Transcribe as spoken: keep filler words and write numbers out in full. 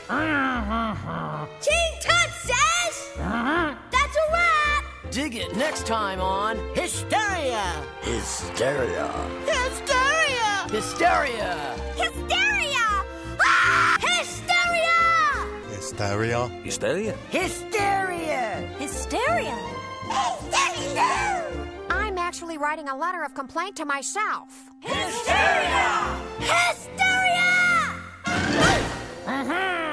King Tut says that's a wrap. Dig it next time on Histeria. Hysteria. Hysteria. Hysteria. Hysteria! Ah! Hysteria! Hysteria. Histeria? Hysteria. Hysteria! Hysteria! I'm actually writing a letter of complaint to myself. Hysteria! Hysteria! Uh-huh.